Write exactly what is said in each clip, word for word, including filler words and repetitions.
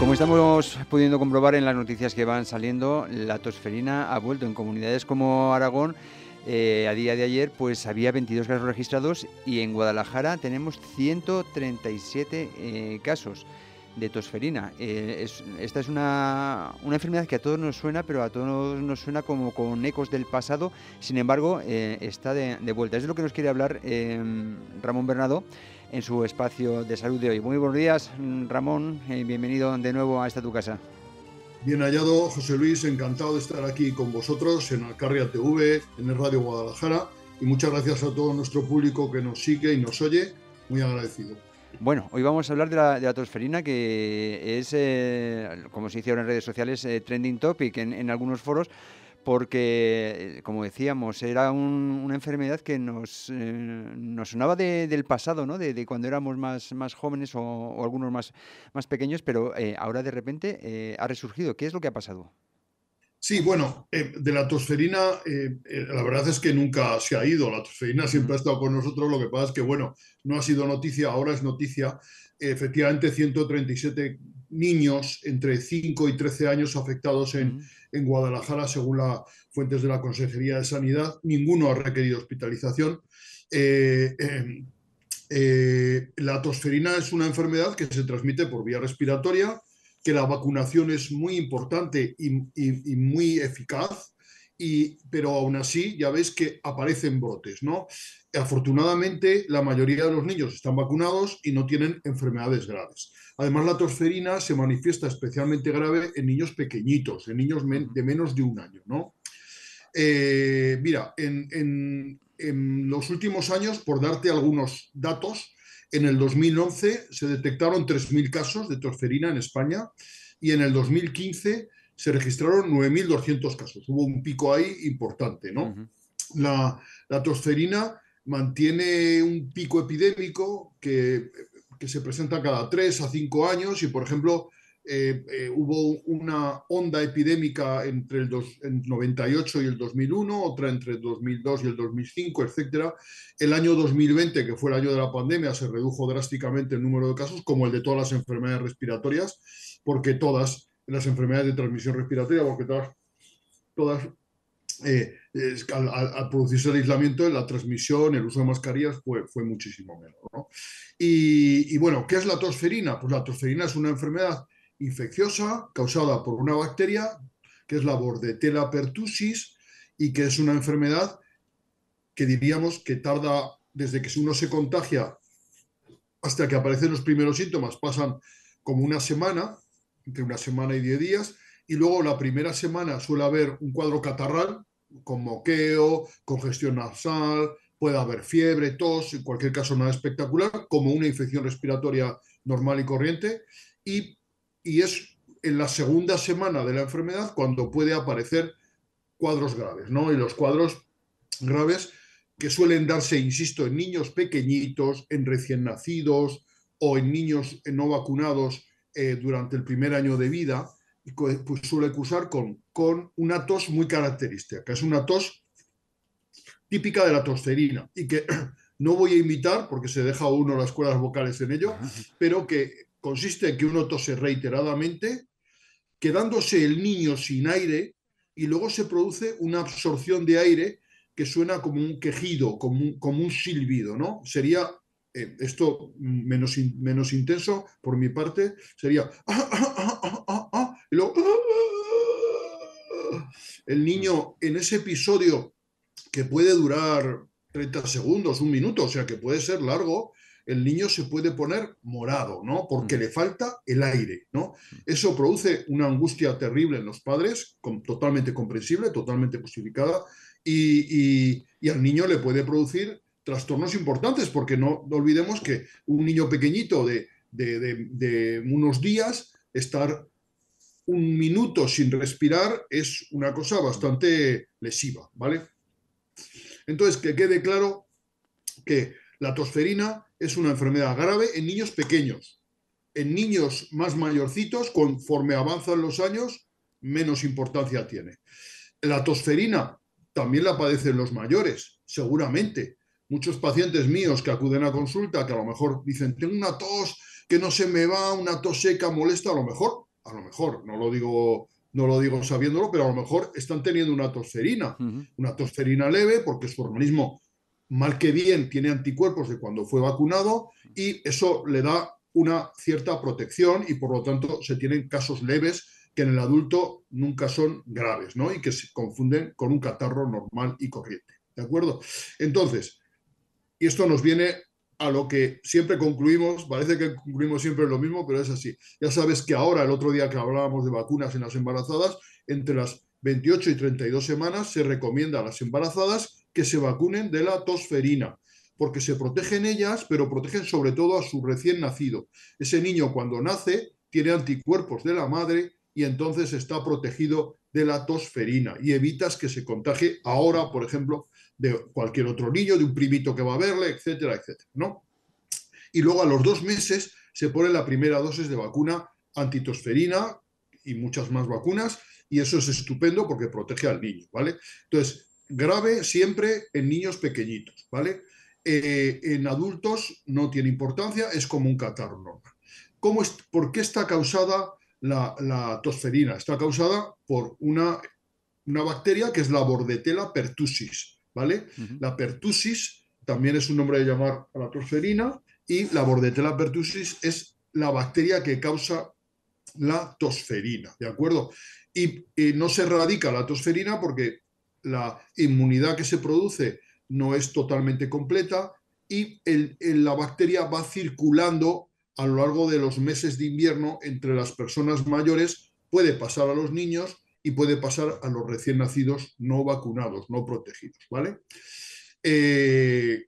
Como estamos pudiendo comprobar en las noticias que van saliendo, la tosferina ha vuelto en comunidades como Aragón. Eh, a día de ayer pues había veintidós casos registrados y en Guadalajara tenemos ciento treinta y siete eh, casos de tosferina. Eh, es, esta es una, una enfermedad que a todos nos suena, pero a todos nos suena como con ecos del pasado. Sin embargo, eh, está de, de vuelta. Es de lo que nos quiere hablar eh, Ramón Bernado en su espacio de salud de hoy. Muy buenos días, Ramón. Eh, bienvenido de nuevo a esta tu casa. Bien hallado, José Luis, encantado de estar aquí con vosotros en Alcarria T V, en el Radio Guadalajara, y muchas gracias a todo nuestro público que nos sigue y nos oye, muy agradecido. Bueno, hoy vamos a hablar de la, de la tosferina, que es, eh, como se dice ahora en redes sociales, eh, trending topic en, en algunos foros, porque, como decíamos, era un, una enfermedad que nos, eh, nos sonaba de, del pasado, ¿no? De, de cuando éramos más, más jóvenes o, o algunos más, más pequeños, pero eh, ahora de repente eh, ha resurgido. ¿Qué es lo que ha pasado? Sí, bueno, eh, de la tosferina, eh, eh, la verdad es que nunca se ha ido. La tosferina siempre Uh-huh. ha estado con nosotros. Lo que pasa es que, bueno, no ha sido noticia, ahora es noticia. Eh, efectivamente, ciento treinta y siete niños entre cinco y trece años afectados en, Uh-huh. en Guadalajara, según las fuentes de la Consejería de Sanidad. Ninguno ha requerido hospitalización. Eh, eh, eh, la tosferina es una enfermedad que se transmite por vía respiratoria, que la vacunación es muy importante y, y, y muy eficaz, y, pero aún así ya ves que aparecen brotes, ¿no? Afortunadamente, la mayoría de los niños están vacunados y no tienen enfermedades graves. Además, la tosferina se manifiesta especialmente grave en niños pequeñitos, en niños men Uh-huh. de menos de un año, ¿no? Eh, mira, en, en, en los últimos años, por darte algunos datos, en el dos mil once se detectaron tres mil casos de tosferina en España y en el dos mil quince se registraron nueve mil doscientos casos. Hubo un pico ahí importante, ¿no? Uh-huh. La, la tosferina mantiene un pico epidémico que, que se presenta cada tres a cinco años y, por ejemplo, eh, eh, hubo una onda epidémica entre el, dos, el noventa y ocho y el dos mil uno, otra entre el dos mil dos y el dos mil cinco, etcétera. El año dos mil veinte, que fue el año de la pandemia, se redujo drásticamente el número de casos, como el de todas las enfermedades respiratorias, porque todas las enfermedades de transmisión respiratoria, porque todas, todas eh, es, al, al, producirse el aislamiento, la transmisión, el uso de mascarillas fue, fue muchísimo menos, ¿no? Y, y bueno, ¿qué es la tosferina? Pues la tosferina es una enfermedad infecciosa causada por una bacteria que es la Bordetella pertussis y que es una enfermedad que diríamos que tarda desde que uno se contagia hasta que aparecen los primeros síntomas, pasan como una semana, entre una semana y diez días, y luego la primera semana suele haber un cuadro catarral con moqueo, congestión nasal, puede haber fiebre, tos, en cualquier caso nada espectacular, como una infección respiratoria normal y corriente, y, y es en la segunda semana de la enfermedad cuando puede aparecer cuadros graves, ¿no? Y los cuadros graves que suelen darse, insisto, en niños pequeñitos, en recién nacidos o en niños no vacunados eh, durante el primer año de vida, pues suele cursar con, con una tos muy característica, que es una tos típica de la tosferina y que no voy a imitar porque se deja uno las cuerdas vocales en ello, pero que consiste en que uno tose reiteradamente, quedándose el niño sin aire y luego se produce una absorción de aire que suena como un quejido, como un, como un silbido, ¿no? Sería, eh, esto menos, in, menos intenso por mi parte, sería... Ah, ah, ah, ah, ah, ah, y luego... Ah, el niño en ese episodio que puede durar treinta segundos, un minuto, o sea que puede ser largo, el niño se puede poner morado, ¿no? Porque le falta el aire, ¿no? Eso produce una angustia terrible en los padres, con, totalmente comprensible, totalmente justificada, y, y, y, al niño le puede producir trastornos importantes, porque no, no olvidemos que un niño pequeñito de, de, de, de unos días, estar un minuto sin respirar es una cosa bastante lesiva, ¿vale? Entonces, que quede claro que la tosferina es una enfermedad grave en niños pequeños. En niños más mayorcitos, conforme avanzan los años, menos importancia tiene. La tosferina también la padecen los mayores, seguramente. Muchos pacientes míos que acuden a consulta, que a lo mejor dicen, tengo una tos que no se me va, una tos seca, molesta, a lo mejor a lo mejor, no lo digo, no lo digo sabiéndolo, pero a lo mejor están teniendo una tosferina, Ujú. una tosferina leve porque su organismo, mal que bien, tiene anticuerpos de cuando fue vacunado y eso le da una cierta protección y por lo tanto se tienen casos leves que en el adulto nunca son graves, ¿no? Y que se confunden con un catarro normal y corriente, ¿de acuerdo? Entonces, y esto nos viene a lo que siempre concluimos, parece que concluimos siempre lo mismo, pero es así. Ya sabes que ahora, el otro día que hablábamos de vacunas en las embarazadas, entre las veintiocho y treinta y dos semanas se recomienda a las embarazadas que se vacunen de la tosferina, porque se protegen ellas, pero protegen sobre todo a su recién nacido. Ese niño cuando nace tiene anticuerpos de la madre y entonces está protegido de la tosferina y evitas que se contagie ahora, por ejemplo, de cualquier otro niño, de un primito que va a verle, etcétera, etcétera, ¿no? Y luego a los dos meses se pone la primera dosis de vacuna antitosferina y muchas más vacunas, y eso es estupendo porque protege al niño, ¿vale? Entonces, grave siempre en niños pequeñitos, ¿vale? Eh, en adultos no tiene importancia, es como un catarro normal. ¿Cómo es, ¿Por qué está causada la, la tosferina? Está causada por una una bacteria que es la Bordetella pertussis, ¿vale? Ujú. La pertussis también es un nombre de llamar a la tosferina y la Bordetella pertussis es la bacteria que causa la tosferina, ¿de acuerdo? Y, y no se erradica la tosferina porque la inmunidad que se produce no es totalmente completa y el, el, la bacteria va circulando a lo largo de los meses de invierno entre las personas mayores, puede pasar a los niños y puede pasar a los recién nacidos no vacunados, no protegidos, ¿vale? Eh,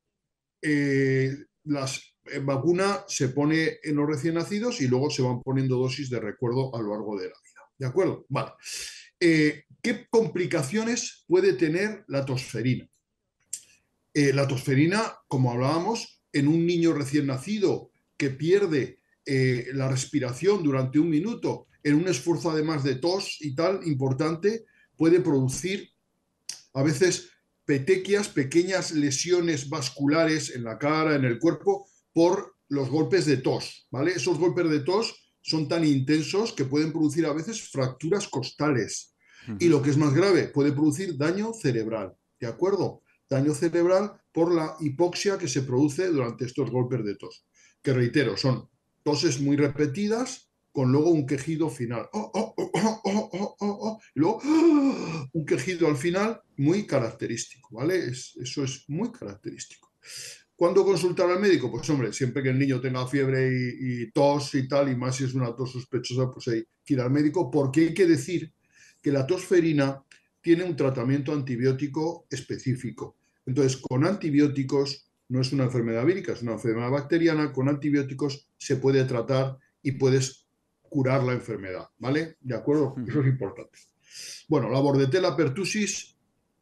eh, las eh, vacuna se pone en los recién nacidos y luego se van poniendo dosis de recuerdo a lo largo de la vida. ¿De acuerdo? Vale. Eh, ¿Qué complicaciones puede tener la tosferina? Eh, la tosferina, como hablábamos, en un niño recién nacido que pierde eh, la respiración durante un minuto, en un esfuerzo además de tos y tal importante, puede producir a veces petequias, pequeñas lesiones vasculares en la cara, en el cuerpo, por los golpes de tos, ¿vale? Esos golpes de tos son tan intensos que pueden producir a veces fracturas costales. Y Ujú. lo que es más grave, puede producir daño cerebral, ¿de acuerdo? Daño cerebral por la hipoxia que se produce durante estos golpes de tos, que reitero, son toses muy repetidas con luego un quejido final. Oh, oh, oh, oh, oh, oh, oh, y luego oh, un quejido al final muy característico, ¿vale? Es, eso es muy característico. ¿Cuándo consultar al médico? Pues hombre, siempre que el niño tenga fiebre y, y tos y tal, y más si es una tos sospechosa, pues hay que ir al médico, porque hay que decir que la tosferina tiene un tratamiento antibiótico específico. Entonces, con antibióticos, no es una enfermedad vírica, es una enfermedad bacteriana, con antibióticos se puede tratar y puedes curar la enfermedad, ¿vale? ¿De acuerdo? Eso Ujú. es importante. Bueno, la Bordetella pertussis,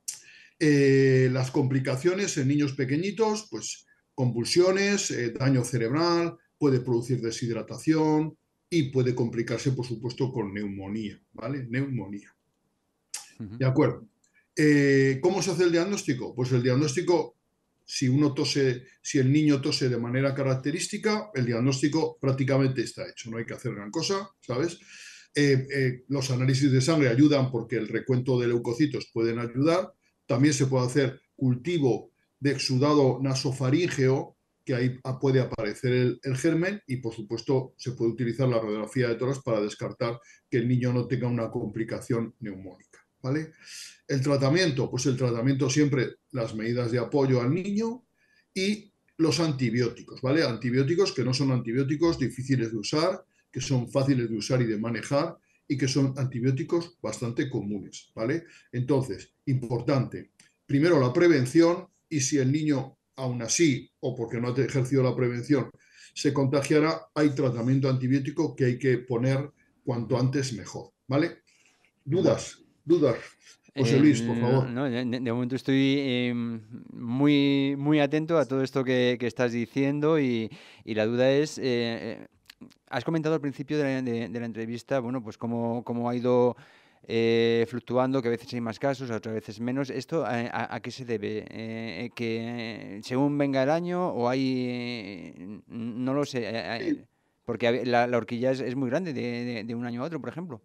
eh, las complicaciones en niños pequeñitos, pues convulsiones, eh, daño cerebral, puede producir deshidratación y puede complicarse, por supuesto, con neumonía, ¿vale? Neumonía. Ujú. De acuerdo. Eh, ¿Cómo se hace el diagnóstico? Pues el diagnóstico, si uno tose, si el niño tose de manera característica, el diagnóstico prácticamente está hecho, no hay que hacer gran cosa, ¿sabes? Eh, eh, los análisis de sangre ayudan porque el recuento de leucocitos pueden ayudar. También se puede hacer cultivo de exudado nasofaríngeo, que ahí puede aparecer el, el germen y, por supuesto, se puede utilizar la radiografía de tórax para descartar que el niño no tenga una complicación neumónica. ¿Vale? El tratamiento, pues el tratamiento siempre las medidas de apoyo al niño y los antibióticos, ¿vale? Antibióticos que no son antibióticos difíciles de usar, que son fáciles de usar y de manejar y que son antibióticos bastante comunes, ¿vale? Entonces, importante, primero la prevención y si el niño aún así o porque no ha ejercido la prevención se contagiará, hay tratamiento antibiótico que hay que poner cuanto antes mejor, ¿vale? Bueno. Dudas, dudas. José Eh, Luis, por no, favor. no, de, de momento estoy em, muy, muy atento a todo esto que, que estás diciendo y, y la duda es, eh, eh, has comentado al principio de la, de- de la entrevista, bueno, pues cómo, cómo ha ido eh, fluctuando, que a veces hay más casos, a otras veces menos. ¿Esto a, a- a qué se debe? Eh, ¿que según venga el año o hay, eh, no lo sé, eh, eh, Sí, Porque la, la horquilla es, es muy grande de, de, de un año a otro, por ejemplo.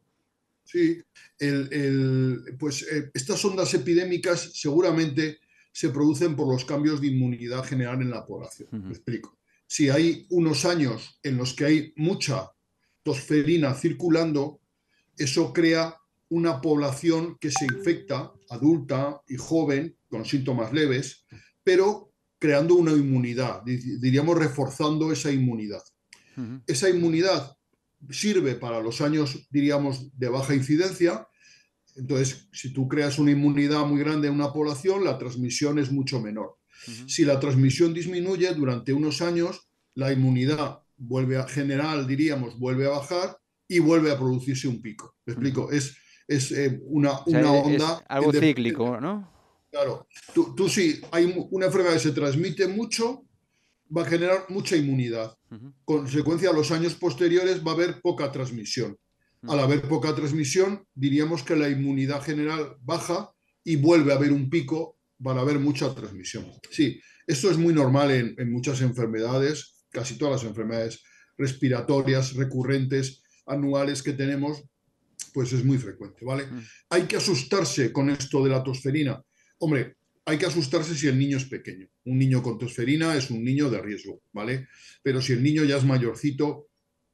Sí, el, el, pues eh, estas ondas epidémicas seguramente se producen por los cambios de inmunidad general en la población. Uh-huh. Me explico. Si hay unos años en los que hay mucha tosferina circulando, eso crea una población que se infecta, adulta y joven, con síntomas leves, pero creando una inmunidad, diríamos reforzando esa inmunidad. Uh-huh. Esa inmunidad sirve para los años, diríamos, de baja incidencia. Entonces, si tú creas una inmunidad muy grande en una población, la transmisión es mucho menor. Uh-huh. Si la transmisión disminuye durante unos años, la inmunidad vuelve a general, diríamos, vuelve a bajar y vuelve a producirse un pico. ¿Me explico? Uh-huh. Es, es eh, una, o sea, una es onda... algo cíclico, ¿no? Claro. Tú, tú sí, hay una enfermedad que se transmite mucho, va a generar mucha inmunidad. Uh-huh. Consecuencia, a los años posteriores va a haber poca transmisión. Uh-huh. Al haber poca transmisión, diríamos que la inmunidad general baja y vuelve a haber un pico para haber mucha transmisión. Sí, esto es muy normal en, en muchas enfermedades, casi todas las enfermedades respiratorias recurrentes, anuales que tenemos, pues es muy frecuente, ¿vale? Uh-huh. Hay que asustarse con esto de la tosferina. Hombre, hay que asustarse si el niño es pequeño. Un niño con tosferina es un niño de riesgo, ¿vale? Pero si el niño ya es mayorcito,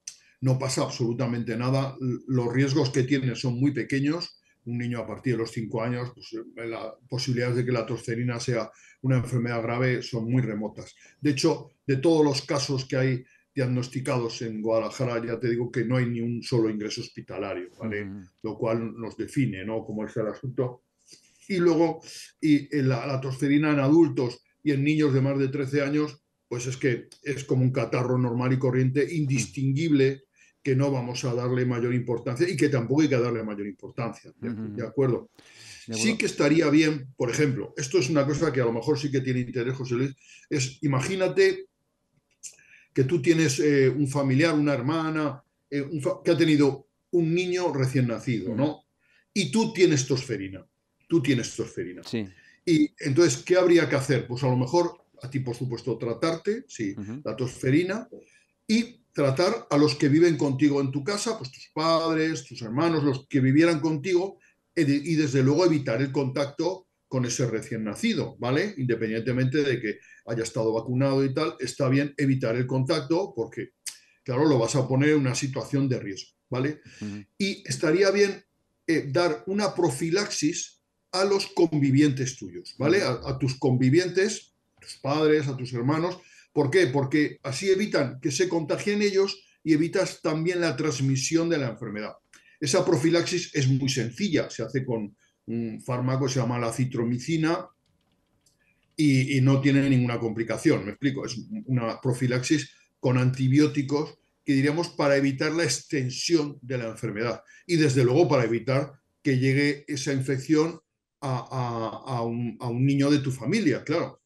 no pasa absolutamente nada. Los riesgos que tiene son muy pequeños. Un niño a partir de los cinco años, pues las posibilidades de que la tosferina sea una enfermedad grave son muy remotas. De hecho, de todos los casos que hay diagnosticados en Guadalajara, ya te digo que no hay ni un solo ingreso hospitalario, ¿vale? Uh-huh. Lo cual nos define, ¿no?, cómo es el asunto. Y luego, y la, la tosferina en adultos y en niños de más de trece años, pues es que es como un catarro normal y corriente, indistinguible, que no vamos a darle mayor importancia y que tampoco hay que darle mayor importancia. ¿De, uh-huh. ¿de acuerdo? De sí que estaría bien, por ejemplo, esto es una cosa que a lo mejor sí que tiene interés, José Luis, es imagínate que tú tienes eh, un familiar, una hermana, eh, un fa- que ha tenido un niño recién nacido, uh-huh. ¿no? Y tú tienes tosferina. Tú tienes tosferina. Sí. Y entonces, ¿qué habría que hacer? Pues a lo mejor, a ti, por supuesto, tratarte, sí, uh-huh. la tosferina, y tratar a los que viven contigo en tu casa, pues tus padres, tus hermanos, los que vivieran contigo, y desde luego evitar el contacto con ese recién nacido, ¿vale? Independientemente de que haya estado vacunado y tal, está bien evitar el contacto porque, claro, lo vas a poner en una situación de riesgo, ¿vale? Uh-huh. Y estaría bien eh, dar una profilaxis a los convivientes tuyos, ¿vale? A, a tus convivientes, a tus padres, a tus hermanos. ¿Por qué? Porque así evitan que se contagien ellos y evitas también la transmisión de la enfermedad. Esa profilaxis es muy sencilla, se hace con un fármaco que se llama la citromicina y, y no tiene ninguna complicación, ¿me explico? Es una profilaxis con antibióticos que diríamos para evitar la extensión de la enfermedad y desde luego para evitar que llegue esa infección a, a, a, un, a un niño de tu familia, claro.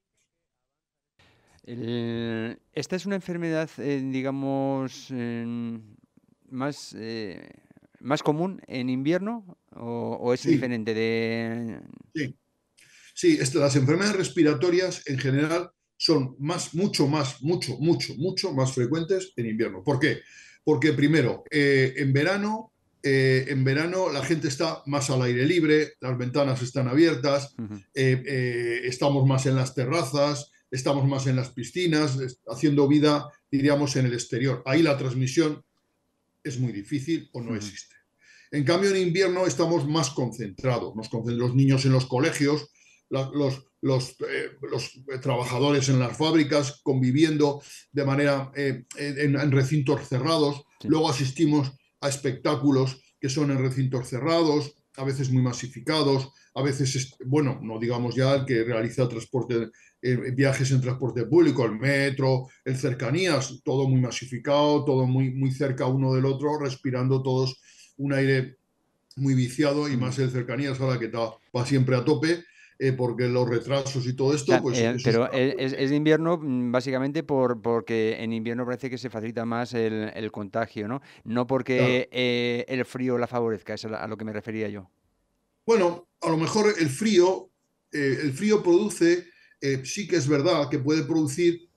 El, esta es una enfermedad, eh, digamos, eh, más, eh, más común en invierno o, o es Sí, diferente de... sí. Sí, este, las enfermedades respiratorias en general son más, mucho más, mucho, mucho, mucho más frecuentes en invierno. ¿Por qué? Porque primero, eh, en verano, eh, en verano la gente está más al aire libre, las ventanas están abiertas, Uh-huh. eh, eh, estamos más en las terrazas, estamos más en las piscinas, haciendo vida, diríamos, en el exterior. Ahí la transmisión es muy difícil o no Uh-huh. existe. En cambio, en invierno estamos más concentrados. Nos concentran los niños en los colegios, la, los, los, eh, los trabajadores en las fábricas conviviendo de manera eh, en, en recintos cerrados. Sí. Luego asistimos a espectáculos que son en recintos cerrados, a veces muy masificados, a veces, bueno, no digamos ya el que realiza transporte, eh, viajes en transporte público, el metro, el cercanías, todo muy masificado, todo muy, muy cerca uno del otro, respirando todos un aire muy viciado y Uh-huh. más el cercanías ahora que está, va siempre a tope. Eh, porque los retrasos y todo esto, O sea, pues eh, eso pero está... es, es de invierno básicamente por, porque en invierno parece que se facilita más el, el contagio, ¿no? No porque Claro. eh, el frío la favorezca, es a, a lo que me refería yo. Bueno, a lo mejor el frío, eh, el frío produce, eh, sí que es verdad que puede producir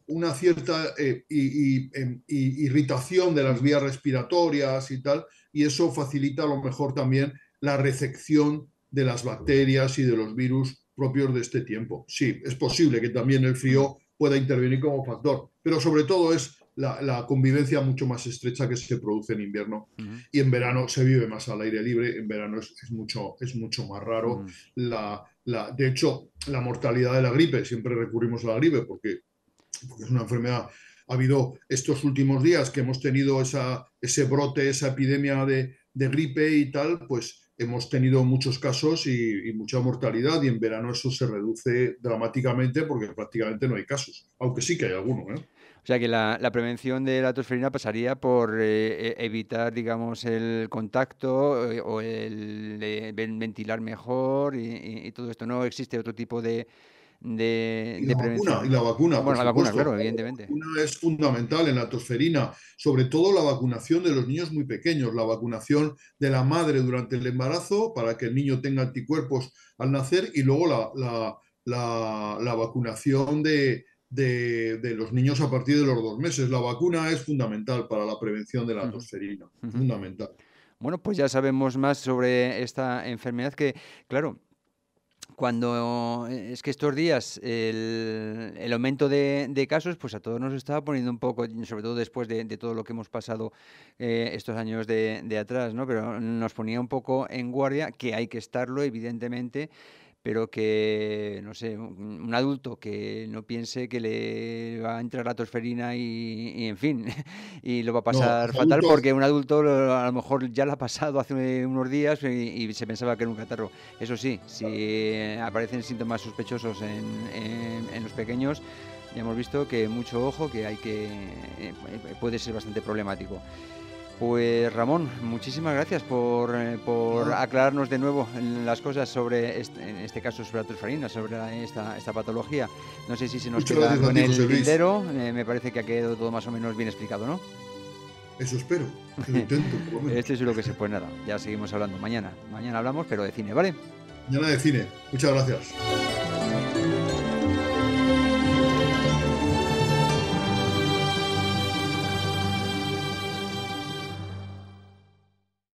una cierta eh, y, y, em, y, irritación de las vías respiratorias y tal, y eso facilita a lo mejor también la recepción de las bacterias y de los virus propios de este tiempo. Sí, es posible que también el frío pueda intervenir como factor, pero sobre todo es la, la convivencia mucho más estrecha que se produce en invierno. Uh-huh. Y en verano se vive más al aire libre, en verano es, es, mucho, es mucho más raro. Uh-huh. La, la, de hecho, la mortalidad de la gripe, siempre recurrimos a la gripe porque, porque es una enfermedad. Ha habido estos últimos días que hemos tenido esa, ese brote, esa epidemia de, de gripe y tal, pues hemos tenido muchos casos y, y mucha mortalidad, y en verano eso se reduce dramáticamente porque prácticamente no hay casos, aunque sí que hay algunos, ¿eh? O sea que la, la prevención de la tosferina pasaría por eh, evitar, digamos, el contacto eh, o el eh, ventilar mejor y, y, y todo esto. No existe otro tipo de, de, Y de la vacuna, y la prevención. vacuna, por Bueno, la vacuna, supuesto. claro, La evidentemente. vacuna es fundamental en la tosferina, sobre todo la vacunación de los niños muy pequeños, la vacunación de la madre durante el embarazo para que el niño tenga anticuerpos al nacer, y luego la, la, la, la vacunación de, de, de los niños a partir de los dos meses. La vacuna es fundamental para la prevención de la Uh-huh. tosferina, Uh-huh. fundamental. Bueno, pues ya sabemos más sobre esta enfermedad que, claro, cuando es que estos días el, el aumento de, de casos, pues a todos nos estaba poniendo un poco, sobre todo después de, de todo lo que hemos pasado eh, estos años de, de atrás, ¿no? Pero nos ponía un poco en guardia, que hay que estarlo, evidentemente, pero que, no sé, un, un adulto que no piense que le va a entrar la tosferina y, y en fin, y lo va a No, pasar los fatal adultos, porque un adulto lo- a lo mejor ya lo ha pasado hace unos días y, y se pensaba que era un catarro. Eso sí, si aparecen síntomas sospechosos en, en- en los pequeños, ya hemos visto que mucho ojo, que hay que eh, puede ser bastante problemático. Pues Ramón, muchísimas gracias por, eh, por nada, aclararnos de nuevo las cosas sobre, este, en este caso sobre la tosferina, sobre la- esta, esta patología. No sé si se nos muchas queda gracias algo a en ti, José el Luis. tintero, eh, me parece que ha quedado todo más o menos bien explicado, ¿no? Eso espero, lo intento por lo menos. Esto es lo que se puede, nada, ya seguimos hablando mañana. Mañana hablamos, pero de cine, ¿vale? Mañana de cine. Muchas gracias.